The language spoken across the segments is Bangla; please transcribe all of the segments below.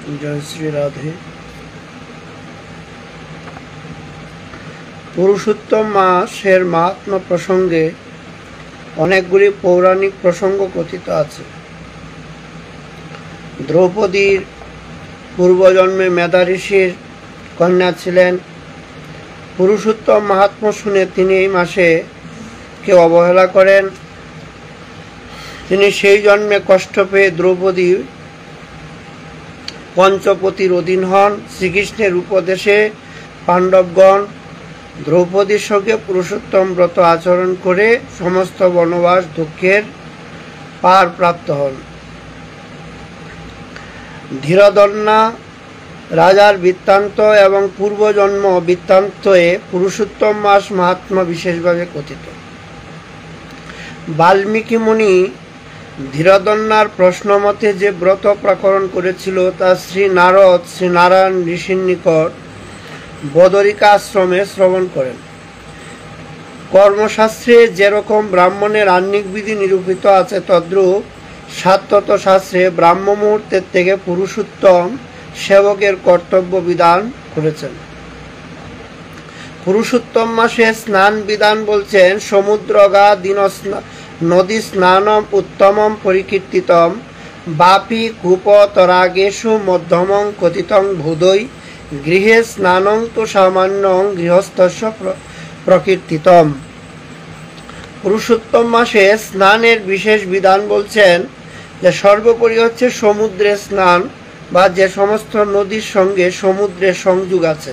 জয় শ্রী রাধে। পুরুষোত্তম মাসের মাহাত্ম্য প্রসঙ্গে অনেকগুলি পৌরাণিক প্রসঙ্গ কথিত আছে। দ্রৌপদীর পূর্বজন্মে মেধা ঋষির কন্যা ছিলেন। পুরুষোত্তম মাহাত্ম্য শুনে তিনি এই মাসে কে অবহেলা করেন। তিনি সেই জন্মে কষ্ট পেয়ে দ্রৌপদী পঞ্চপতির অধীন হন। শ্রীকৃষ্ণের উপদেশে পাণ্ডবগণ দ্রৌপদীর সঙ্গে পুরুষোত্তম ব্রত আচরণ করে সমস্ত বনবাস দুঃখের পার প্রাপ্ত হন। ধীরদন্না রাজার বৃত্তান্ত এবং পূর্বজন্ম বৃত্তান্তে পুরুষোত্তম মাস মাহাত্ম্য বিশেষভাবে কথিত। বাল্মীকি মুনি ধীরদন্নার প্রশ্নমতে যে ব্রত প্রকরণ করেছিল তা শ্রী নারদ শ্রীনারায়ণ ঋষির নিকট বদরিকা আশ্রমে শ্রবণ করেন। কর্মশাস্ত্রে যেরকম ব্রাহ্মণের আহ্নিক বিধি নিরূপিত আছে তদ্রূপ সাত্তত শাস্ত্রে ব্রাহ্ম মুহূর্তের থেকে পুরুষোত্তম সেবকের কর্তব্য বিধান করেছেন। পুরুষোত্তম মাসে স্নান বিধান বলছেন সমুদ্রগা দিন নদী স্নানম উত্তমম পরিকীর্তিতম বাপি কূপ তরাগেষু মধ্যমং কথিতং ভূদৈ গৃহে স্নানং তো সামান্যং গৃহস্থস্য প্রকীর্তিতম। পুরুষোত্তম মাসে স্নানের বিশেষ বিধান বলছেন যে সর্বোপরি হচ্ছে সমুদ্রে স্নান বা যে সমস্ত নদীর সঙ্গে সমুদ্রের সংযোগ আছে।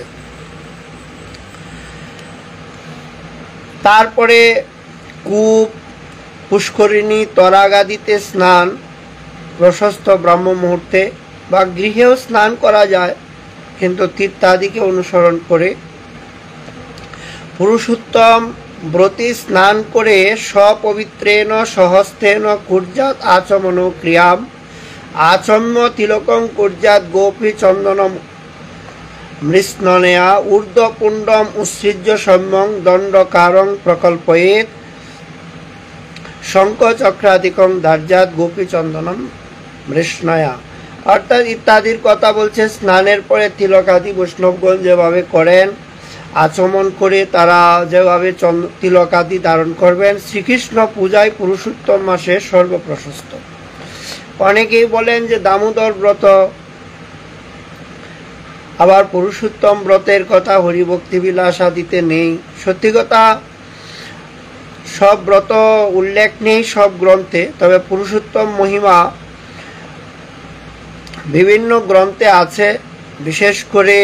তারপরে কূপ পুষ্করিণী তরাগাদিতে স্নান প্রশস্ত ব্রাহ্ম মুহূর্তে বা গৃহেও স্নান করা যায়, কিন্তু তীর্থাদিকে অনুসরণ করে। পুরুষোত্তম ব্রতী স্নান করে স্বপবিত্রেণ সহস্তেন কুর্যাৎ আচমন ক্রিয়াম আচম্য তিলকং কুর্যাৎ গোপী চন্দনম মৃষ্ণনেয়া ঊর্ধ্বপুণ্ডম উৎসৃজ্য সম্যং দণ্ডকারং প্রকল্পয়েত শঙ্খচক্রাদিকং ধার্যাৎ গোপী চন্দনম মৃষ্ণয়া। অর্থাৎ ইত্যাদির কথা বলছে। স্নানের পরে তিলকাদি বৈষ্ণবগণ যেভাবে করেন, আচমন করে তারা যেভাবে তিলকাদি ধারণ করবেন। শ্রীকৃষ্ণ পূজায় পুরুষোত্তম মাসে সর্বপ্রশস্ত। অনেকেই বলেন যে দামোদর ব্রত, আবার পুরুষোত্তম ব্রতের কথা হরিভক্তি বিলাস আদিতে নেই। সত্যি কথা, সব ব্রত উল্লেখ নেই সব গ্রন্থে, তবে পুরুষোত্তম মহিমা বিভিন্ন গ্রন্থে আছে। বিশেষ করে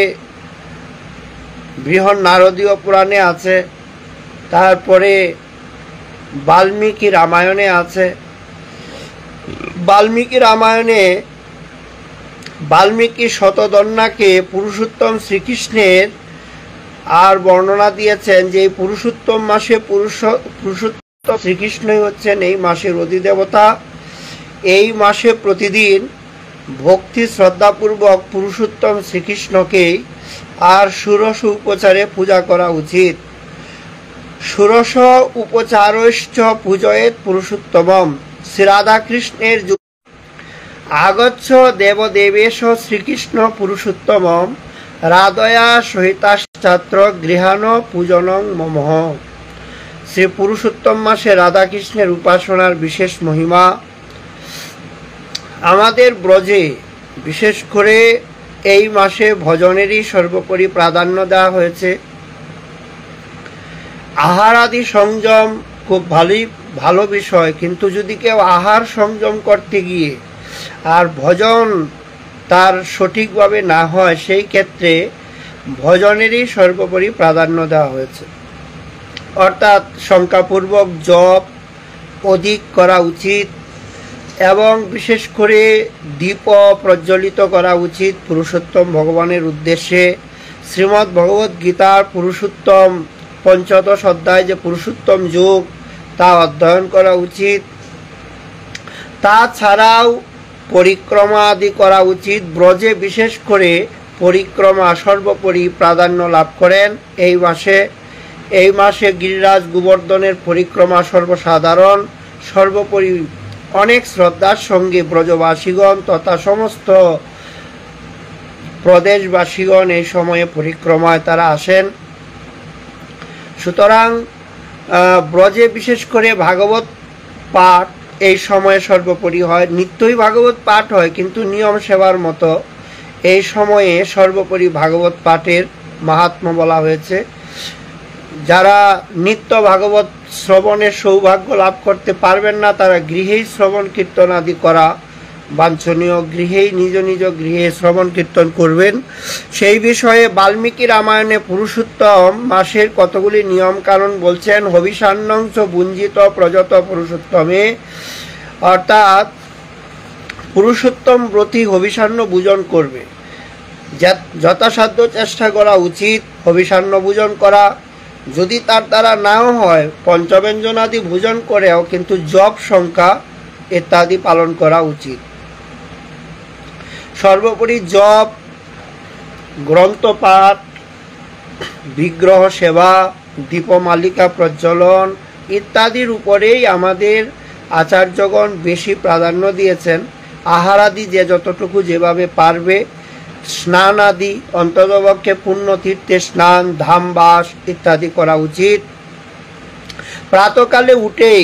বৃহৎ নারদীয় পুরাণে আছে, তারপরে বাল্মীকি রামায়ণে আছে। বাল্মীকি রামায়ণে বাল্মীকি শতদন্যাকে পুরুষোত্তম শ্রীকৃষ্ণের আর বর্ণনা দিয়েছেন যে এই পুরুষোত্তম মাসে পুরুষোত্তম শ্রীকৃষ্ণই হচ্ছেন এই মাসের অধিদেবতা। এই মাসে প্রতিদিন ভক্তি শ্রদ্ধাপূর্বক পুরুষোত্তম শ্রীকৃষ্ণকে আর ষোড়শ উপচারে পূজা করা উচিত। ষোড়শ উপচারৈশ্চ পূজয়েত পুরুষোত্তমম। শ্রী রাধাকৃষ্ণের আগচ্ছ দেবদেবেশ শ্রীকৃষ্ণ পুরুষোত্তমম রাধয়া সহিতাশ্চাত্র গৃহাণ পূজনং মমঃ। শ্রী পুরুষোত্তম মাসে রাধাকৃষ্ণের উপাসনার বিশেষ মহিমা। আমাদের ব্রজে বিশেষ করে এই মাসে ভজনেরই সর্বোপরি প্রাধান্য দেওয়া হয়েছে। আহার আদি সংযম খুব ভালো বিষয়, কিন্তু যদি কেউ আহার সংযম করতে গিয়ে আর ভজন তার সঠিকভাবে না হয়, সেই ক্ষেত্রে ভজনেরই সর্বোপরি প্রাধান্য দেওয়া হয়েছে। অর্থাৎ সংখ্যাপূর্বক জপ অধিক করা উচিত এবং বিশেষ করে দীপ প্রজ্বলিত করা উচিত পুরুষোত্তম ভগবানের উদ্দেশ্যে। শ্রীমদ্ ভগবদ্ গীতার পুরুষোত্তম পঞ্চদশ অধ্যায় যে পুরুষোত্তম যোগ তা অধ্যয়ন করা উচিত। তাছাড়াও পরিক্রমা আদি করা উচিত। ব্রজে বিশেষ করে পরিক্রমা সর্বোপরি প্রাধান্য লাভ করেন এই মাসে গিরিরাজ গোবর্ধনের পরিক্রমা সর্বসাধারণ সর্বোপরি অনেক শ্রদ্ধার সঙ্গে ব্রজবাসীগণ তথা সমস্ত প্রদেশবাসীগণ এই সময়ে পরিক্রমায় তারা আসেন। সুতরাং ব্রজে বিশেষ করে ভাগবত পাঠ এই সময়ে সর্বোপরি হয়। নিত্যই ভাগবত পাঠ হয়, কিন্তু নিয়ম সেবার মতো এই সময়ে সর্বোপরি ভাগবত পাঠের মাহাত্ম্য বলা হয়েছে। যারা নিত্য ভাগবত শ্রবণের সৌভাগ্য লাভ করতে পারবেন না, তারা গৃহেই শ্রবণ কীর্তন আদি করা বাঞ্ছনীয়। গৃহেই নিজ নিজ গৃহে শ্রবণ কীর্তন করবেন। সেই বিষয়ে বাল্মীকি রামায়ণে পুরুষোত্তম মাসের কতগুলি নিয়ম কারণ বলছেন। হবিষান্নংস বুঞ্জিত প্রযত পুরুষোত্তমে, অর্থাৎ পুরুষোত্তম ব্রতী হবিষান্ন ভোজন করবে। যথাসাধ্য চেষ্টা করা উচিত হবিষান্ন ভোজন করা। যদি তার দ্বারা নাও হয়, পঞ্চব্যঞ্জনাদি ভোজন করেও কিন্তু জপ সংখ্যা ইত্যাদি পালন করা উচিত। সর্বোপরি জপ, গ্রন্থপাঠ, বিগ্রহ সেবা, দীপমালিকা প্রজ্বলন ইত্যাদির উপরেই আমাদের আচার্যগণ বেশি প্রাধান্য দিয়েছেন। আহারাদি যে যতটুকু যেভাবে পারবে, স্নান আদি অন্ততপক্ষে পুণ্যতীর্থে স্নান, ধামবাস ইত্যাদি করা উচিত। প্রাতকালে উঠেই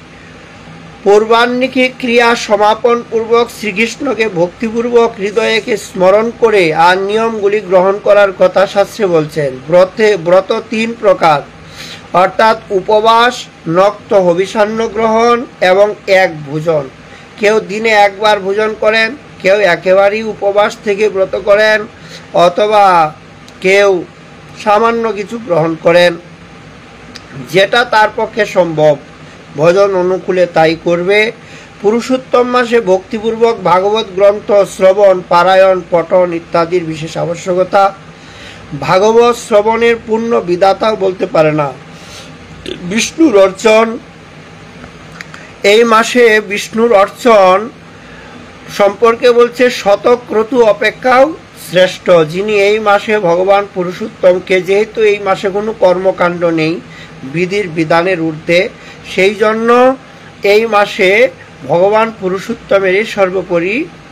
পূর্বাহ্নিক ক্রিয়া সমাপন পূর্বক শ্রীকৃষ্ণকে ভক্তিপূর্বক হৃদয়কে স্মরণ করে আর নিয়মগুলি গ্রহণ করার কথা শাস্ত্রে বলছেন। ব্রত 3 প্রকার, অর্থাৎ উপবাস, নক্ত হবিষান্ন গ্রহণ এবং এক ভোজন। কেউ দিনে একবার ভোজন করেন, কেউ একেবারেই উপবাস থেকে ব্রত করেন, অথবা কেউ সামান্য কিছু গ্রহণ করেন। যেটা তার পক্ষে সম্ভব ভজন অনুকূলে তাই করবে। পুরুষোত্তম মাসে ভক্তিপূর্বক ভাগবত গ্রন্থ শ্রবণ, পারায়ণ, পঠন ইত্যাদির বিশেষ আবশ্যকতা। ভাগবত শ্রবণের পূর্ণ বিধাতাও বলতে পারে না। বিষ্ণুর অর্চন, এই মাসে বিষ্ণুর অর্চন সম্পর্কে বলছে শতক্রতু অপেক্ষাও শ্রেষ্ঠ। যিনি এই মাসে ভগবান পুরুষোত্তমকে, যেহেতু এই মাসে কোনো কর্মকাণ্ড নেই, বিধির বিধানের ঊর্ধ্বে, সেই জন্য এই মাসে ভগবান পুরুষোত্তমেরই সর্বোপরি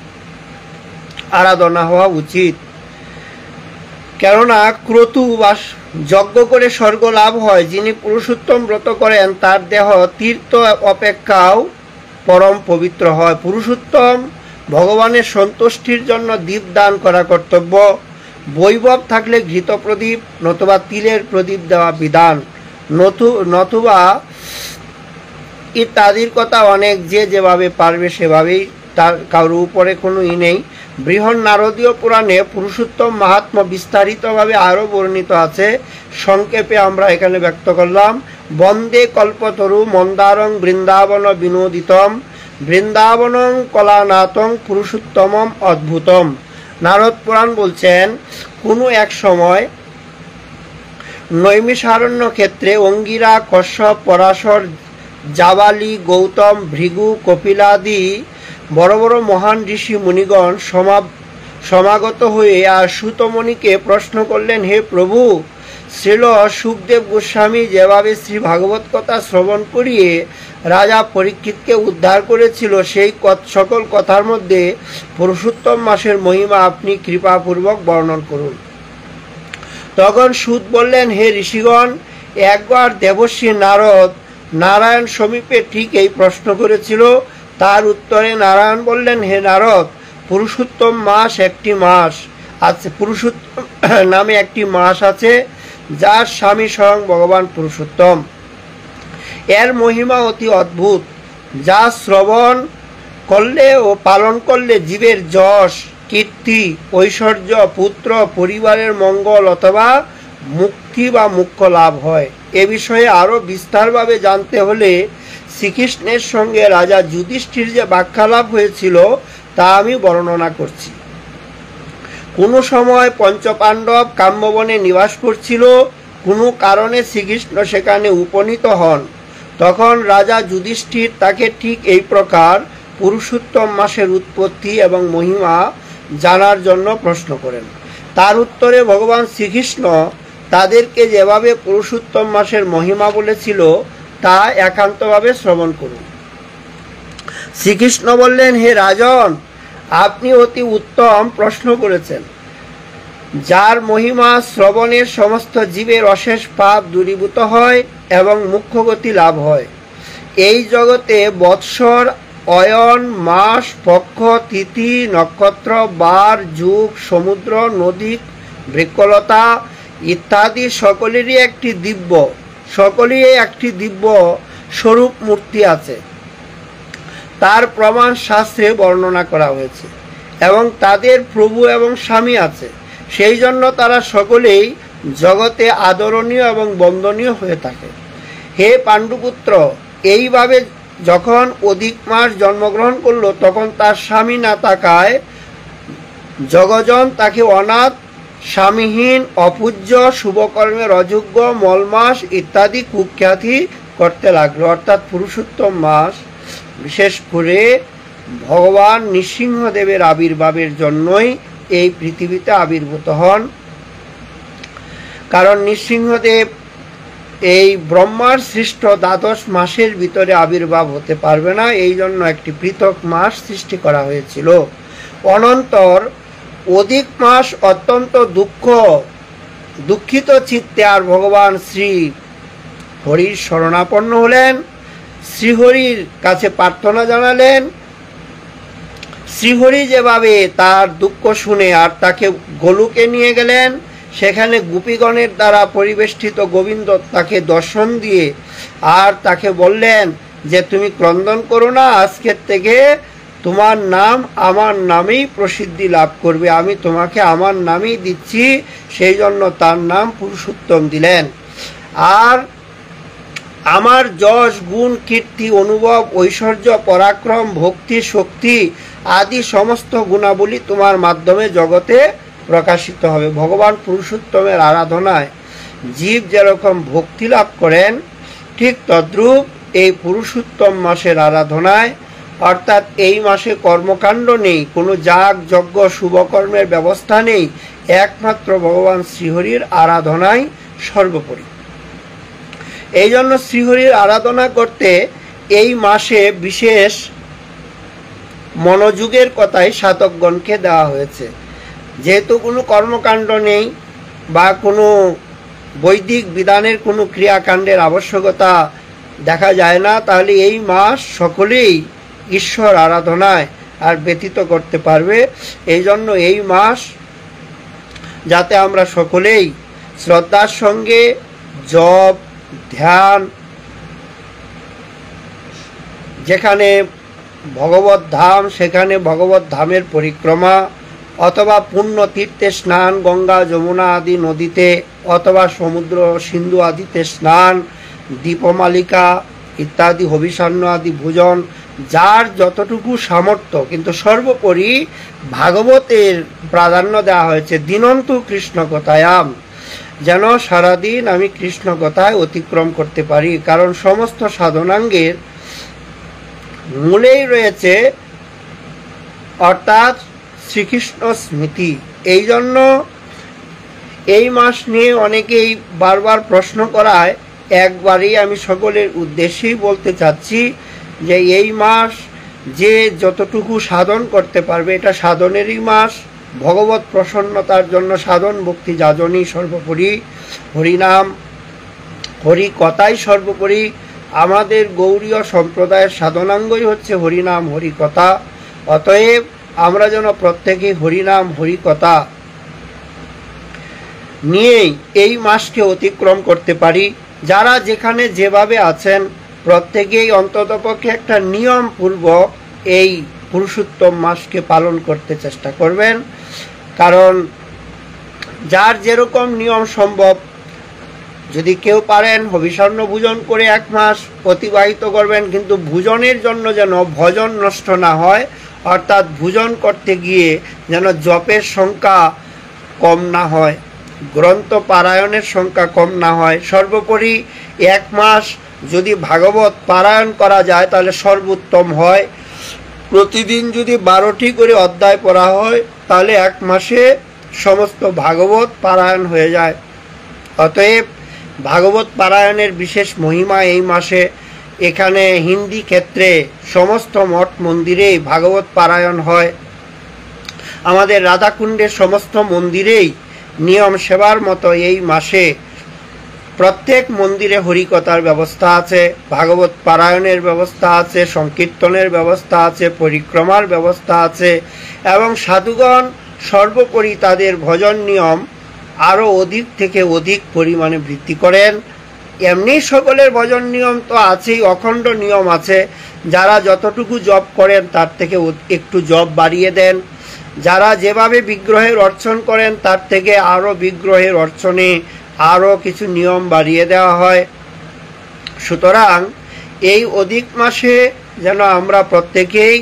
আরাধনা হওয়া উচিত। কেননা ক্রতু বা যজ্ঞ করে স্বর্গ লাভ হয়। যিনি পুরুষোত্তম ব্রত করেন তার দেহ তীর্থ অপেক্ষাও পরম পবিত্র হয়। পুরুষোত্তম ভগবানের সন্তুষ্টির জন্য দীপ দান করা কর্তব্য। বৈভব থাকলে ঘৃত প্রদীপ নতুবা তিলের প্রদীপ দেওয়া বিধান, নতুবা ইত্যাদির কথা অনেক, যে যেভাবে পারবে সেভাবেই, তার কারোর উপরে কোনো নেই। বৃহৎ নারদীয় পুরাণে পুরুষোত্তম মাহাত্ম্য বিস্তারিতভাবে আরও বর্ণিত আছে। সংক্ষেপে আমরা এখানে ব্যক্ত করলাম। বন্দে কল্পতরু মন্দারং বৃন্দাবন বিনোদিতম, বৃন্দাবনং কলানাথং পুরুষোত্তমম অদ্ভুতম। নারদ পুরাণ বলছেন, কোনো এক সময় নৈমিষারণ্য ক্ষেত্রে অঙ্গিরা, কশ্যপ, পরাশর, জাবালি, গৌতম, ভৃগু, কপিলাদি বড় বড় মহান ঋষি মুনিগণ সমাগত হয়ে আর সুতমণিকে প্রশ্ন করলেন, হে প্রভু, শ্রীল সুখদেব গোস্বামী যেভাবে শ্রী ভাগবত কথা শ্রবণ করিয়ে রাজা পরীক্ষিতকে উদ্ধার করেছিল, সেই সকল কথার মধ্যে পুরুষোত্তম মাসের মহিমা আপনি কৃপাপূর্বক বর্ণন করুন। তখন সুত বললেন, হে ঋষিগণ, একবার দেবর্ষি নারদ নারায়ণ সমীপে ঠিক এই প্রশ্ন করেছিল। তার উত্তরে নারায়ণ বললেন, হে নারদ, পুরুষোত্তম মাস একটি মাস আছে, পুরুষোত্তম নামে একটি মাস আছে, যার স্বামী স্বয়ং ভগবান পুরুষোত্তম। এর মহিমা অতি অদ্ভুত, যা শ্রবণ করলে ও পালন করলে জীবের যশ, কীর্তি, ঐশ্বর্য, পুত্র, পরিবারের মঙ্গল অথবা মুক্তি বা মোক্ষ লাভ হয়। এ বিষয়ে আরও বিস্তারভাবে জানতে হলে শ্রীকৃষ্ণের সঙ্গে রাজা যুধিষ্ঠির যে বাক্যালাপ হয়েছিল তা আমি বর্ণনা করছি। কোনো সময় পঞ্চপাণ্ডব কাম্যবনে নিবাস করছিল। কোনো কারণে শ্রীকৃষ্ণ সেখানে উপনীত হন। তখন রাজা যুধিষ্ঠির তাকে ঠিক এই প্রকার পুরুষোত্তম মাসের উৎপত্তি এবং মহিমা জানার জন্য প্রশ্ন করেন। তার উত্তরে ভগবান শ্রীকৃষ্ণ তাদেরকে যেভাবে পুরুষোত্তম মাসের মহিমা বলেছিল তা একান্তভাবে শ্রবণ করুন। শ্রীকৃষ্ণ বললেন, হে রাজন, আপনি অতি উত্তম প্রশ্ন করেছেন। যার মহিমা শ্রবণের সমস্ত জীবের অশেষ পাপ দূরীভূত হয় এবং মুখ্য গতি লাভ হয়। এই জগতে বৎসর, অয়ন, মাস, পক্ষ, তিথি, নক্ষত্র, বার, যুগ, সমুদ্র, নদী, বৃক্ষলতা ইত্যাদি সকলেরই একটি দিব্য স্বরূপ মূর্তি আছে। তার প্রমাণ শাস্ত্রে বর্ণনা করা হয়েছে এবং তাদের প্রভু এবং স্বামী আছে। সেই জন্য তারা সকলেই জগতে আদরণীয় এবং বন্দনীয় হয়ে থাকে। হে পাণ্ডুপুত্র, এইভাবে যখন অধিক মাস জন্মগ্রহণ করল তখন তার স্বামী না থাকায় জগজন তাকে অনাথ, স্বামীহীন, অপূজ্য, শুভকর্মের অযোগ্য, মলমাস ইত্যাদি কুখ্যাতি করতে লাগলো। অর্থাৎ পুরুষোত্তম মাস বিশেষ করে ভগবান নৃসিংহদেবের আবির্ভাবের জন্যই এই পৃথিবীতে আবির্ভূত হন। কারণ নৃসিংহদেব এই ব্রহ্মার সৃষ্ট দ্বাদশ মাসের ভিতরে আবির্ভাব হতে পারবে না, এই জন্য একটি পৃথক মাস সৃষ্টি করা হয়েছিল। অনন্তর অধিক মাস অত্যন্ত দুঃখিত চিত্তে আর ভগবান শ্রী হরির শরণাপন্ন হলেন, শ্রীহরির কাছে প্রার্থনা জানালেন। শ্রীহরি যেভাবে তার দুঃখ শুনে আর তাকে গোলুকে নিয়ে গেলেন, সেখানে গোপীগণের দ্বারা পরিবেষ্টিত গোবিন্দ তাকে দর্শন দিয়ে আর তাকে বললেন যে তুমি ক্রন্দন করো না, আজকের থেকে তোমার নাম আমার নামেই প্রসিদ্ধি লাভ করবে, আমি তোমাকে আমার নামেই দিচ্ছি। সেই জন্য তার নাম পুরুষোত্তম দিলেন। আর আমার যশ, গুণ, কীর্তি, অনুভব, ঐশ্বর্য, পরাক্রম, ভক্তি, শক্তি আদি সমস্ত গুণাবলী তোমার মাধ্যমে জগতে প্রকাশিত হবে। ভগবান পুরুষোত্তমের আরাধনায় জীব যেরকম ভক্তি লাভ করেন, ঠিক তদ্রূপ এই পুরুষোত্তম মাসের আরাধনায়, অর্থাৎ এই মাসে কর্মকাণ্ড নেই, কোনো যাগ যজ্ঞ শুভকর্মের ব্যবস্থা নেই, একমাত্র ভগবান শ্রীহরির আরাধনাই সর্বোপরি। এই জন্য শ্রীহরির আরাধনা করতে এই মাসে বিশেষ মনোযোগের কথাই সাধকগণকে দেওয়া হয়েছে। যেহেতু কোনো কর্মকাণ্ড নেই বা কোনো বৈদিক বিধানের কোনো ক্রিয়াকাণ্ডের আবশ্যকতা দেখা যায় না, তাহলে এই মাস সকলেই ঈশ্বর আরাধনায় আর ব্যতীত করতে পারবে। এই জন্য এই মাস যাতে আমরা সকলেই শ্রদ্ধার সঙ্গে জপ, ধ্যান, যেখানে ভগবত ধাম সেখানে ভগবত ধামের পরিক্রমা, অথবা পুণ্য তীর্থে স্নান, গঙ্গা যমুনা আদি নদীতে অথবা সমুদ্র সিন্ধু আদিতে স্নান, দীপমালিকা ইত্যাদি হবিষান্ন আদি ভোজন, যার যতটুকু সামর্থ্য, কিন্তু সর্বোপরি ভাগবতের প্রাধান্য দেওয়া হয়েছে। দিনন্তু কৃষ্ণ কথায়াম, যেন সারাদিন আমি কৃষ্ণ কথায় অতিক্রম করতে পারি। কারণ সমস্ত সাধনাঙ্গের মূলেই রয়েছে অর্থাৎ শ্রীকৃষ্ণ স্মৃতি। এই জন্য এই মাস নিয়ে অনেকেই বারবার প্রশ্ন করায়, একবারই আমি সকলের উদ্দেশ্যেই বলতে চাচ্ছি যে এই মাস যে যতটুকু সাধন করতে পারবে, এটা সাধনেরই মাস। ভগবত প্রসন্নতার জন্য সাধন ভক্তি যাজনই সর্বোপরি, হরিনাম হরি কথাই সর্বোপরি। আমাদের গৌড়ীয় সম্প্রদায়ের সাধনাঙ্গই হচ্ছে হরিনাম হরি কথা। অতএব আমরা যেন প্রত্যেকেই হরিনাম হরি কথা নিয়েই এই মাসকে অতিক্রম করতে পারি। যারা যেখানে যেভাবে আছেন প্রত্যেকেই অন্ততপক্ষে একটা নিয়ম পূর্বক এই পুরুষোত্তম মাসকে পালন করতে চেষ্টা করবেন। কারণ যার যেরকম নিয়ম সম্ভব, যদি কেউ পারেন হবিষান্ন ভোজন করে এক মাস অতিবাহিত করবেন, কিন্তু ভোজনের জন্য যেন ভজন নষ্ট না হয়, অর্থাৎ ভোজন করতে গিয়ে যেন জপের সংখ্যা কম না হয়, গ্রন্থ পারায়ণের সংখ্যা কম না হয়। সর্বোপরি এক মাস যদি ভাগবত পারায়ণ করা যায় তাহলে সর্বোত্তম হয়। প্রতিদিন যদি 12টি করে অধ্যায় পড়া হয় তাহলে এক মাসে সমস্ত ভাগবত পারায়ণ হয়ে যায়। অতএব ভাগবত পারায়ণের বিশেষ মহিমা এই মাসে। এখানে হিন্দি ক্ষেত্রে সমস্ত মঠ মন্দিরেই ভাগবত পারায়ণ হয়। আমাদের রাধাকুণ্ডের সমস্ত মন্দিরেই নিয়ম সেবার মতো এই মাসে প্রত্যেক মন্দিরে হরিকথার ব্যবস্থা আছে, ভাগবত পারায়ণের ব্যবস্থা আছে, সংকীর্তনের ব্যবস্থা আছে, পরিক্রমার ব্যবস্থা আছে এবং সাধুগণ সর্বোপরি তাদের ভজন নিয়ম আরও অধিক থেকে অধিক পরিমাণে বৃদ্ধি করেন। এমনি সকলের ভজন নিয়ম তো আছেই, অখণ্ড নিয়ম আছে। যারা যতটুকু জপ করেন তার থেকে একটু জপ বাড়িয়ে দেন, যারা যেভাবে বিগ্রহের অর্চন করেন তার থেকে আরও বিগ্রহের অর্চনে আরও কিছু নিয়ম বাড়িয়ে দেওয়া হয়। সুতরাং এই অধিক মাসে যেন আমরা প্রত্যেকেই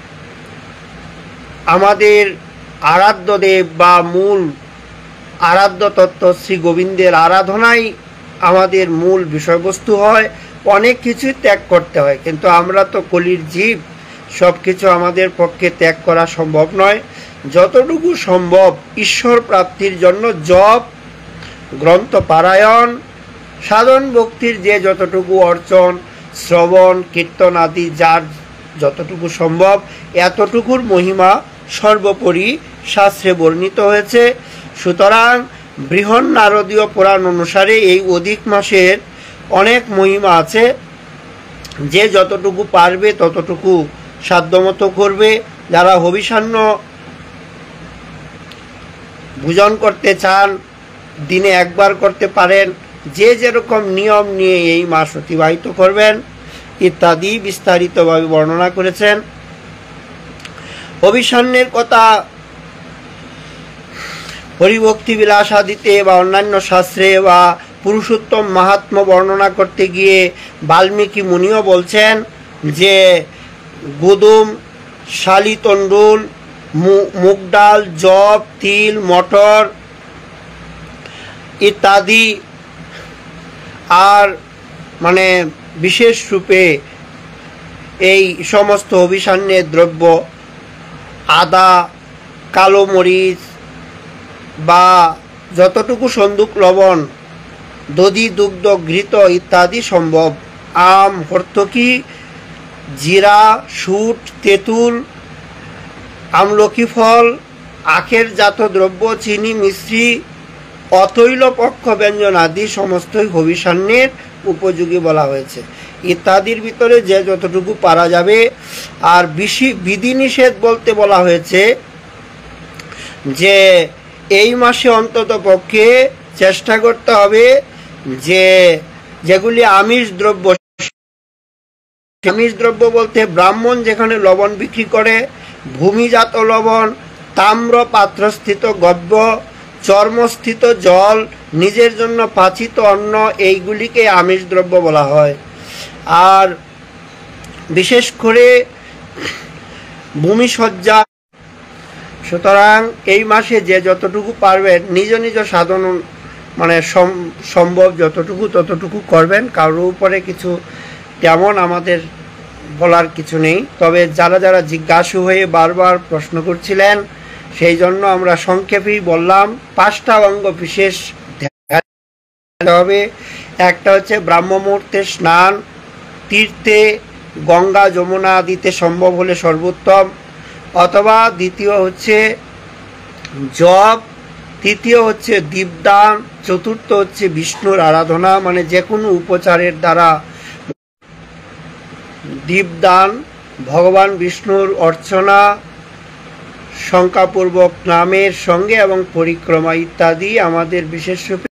আমাদের আরাধ্য দেব বা মূল আরাধ্য তত্ত্ব শ্রী গোবিন্দের আরাধনাই আমাদের মূল বিষয়বস্তু হয়। অনেক কিছুই ত্যাগ করতে হয়, কিন্তু আমরা তো কলির জীব, সব কিছু আমাদের পক্ষে ত্যাগ করা সম্ভব নয়। যতটুকু সম্ভব ঈশ্বর প্রাপ্তির জন্য জপ, গ্রন্থ পারায়ণ, সাধন ভক্তির যে যতটুকু অর্চন, শ্রবণ কীর্তন আদি যার যতটুকু সম্ভব, এতটুকুর মহিমা সর্বোপরি শাস্ত্রে বর্ণিত হয়েছে। সুতরাং বৃহৎ নারদীয় পুরাণ অনুসারে এই অধিক মাসের অনেক মহিমা আছে। যে যতটুকু পারবে ততটুকু সাধ্যমতো করবে। যারা হবিষান্ন ভোজন করতে চান দিনে একবার করতে পারেন, যে যেরকম নিয়ম নিয়ে এই মাস অতিবাহিত করবেন ইত্যাদি বিস্তারিতভাবে বর্ণনা করেছেন। হবিষান্নের কথা হরিভক্তি বিলাস আদিতে বা অন্যান্য শাস্ত্রে বা পুরুষোত্তম মাহাত্ম্য বর্ণনা করতে গিয়ে বাল্মীকি মুনিও বলছেন যে গোদুম, শালি তণ্ডুল, মুগ ডাল, জব, তিল, মটর ইত্যাদি আর বিশেষ রূপে এই সমস্ত হবিষান্নের দ্রব্য, আদা, কালো মরিচ বা যতটুকু সন্দুক লবণ, দধি, দুগ্ধ, ঘৃত ইত্যাদি সম্ভব, আম, হর্তকি, জিরা, শুট, তেঁতুল, আমলকি ফল, আখের জাত দ্রব্য, চিনি, মিশ্রি, অতৈল পক্ষ ব্যঞ্জন আদি সমস্তই হবিষান্নের উপযোগী বলা হয়েছে। ইত্যাদির ভিতরে যে যতটুকু পারা যাবে। আর বিধিনিষেধ বলতে বলা হয়েছে যে এই মাসে অন্তত পক্ষে চেষ্টা করতে হবে যে যেগুলি আমিষ দ্রব্য, আমিষ দ্রব্য বলতে ব্রাহ্মণ যেখানে লবণ বিক্রি করে, ভূমিজাত লবণ, তাম্র পাত্রস্থিত গব্য, চর্মস্থিত জল, নিজের জন্য পাচিত অন্ন, এইগুলিকে আমিষ দ্রব্য বলা হয়। আর বিশেষ করে ভূমিসজ্জা। সুতরাং এই মাসে যে যতটুকু পারবেন নিজ নিজ সাধন সম্ভব যতটুকু ততটুকু করবেন। কারোর উপরে কিছু তেমন আমাদের বলার কিছু নেই। তবে যারা যারা জিজ্ঞাসু হয়ে বারবার প্রশ্ন করছিলেন সেই জন্য আমরা সংক্ষেপেই বললাম। 5টা অঙ্গ বিশেষ ধ্যান হবে। একটা হচ্ছে ব্রাহ্ম মুহূর্তে স্নান, তীর্থে গঙ্গা যমুনা আদিতে সম্ভব হলে সর্বোত্তম, অথবা দ্বিতীয় হচ্ছে জপ, তৃতীয় হচ্ছে দীপদান, চতুর্থ হচ্ছে বিষ্ণুর আরাধনা, যে কোনো উপচারের দ্বারা দীপদান, ভগবান বিষ্ণুর অর্চনা, শঙ্কাপূর্বক নামের সঙ্গে এবং পরিক্রমা ইত্যাদি আমাদের বিশেষ রূপে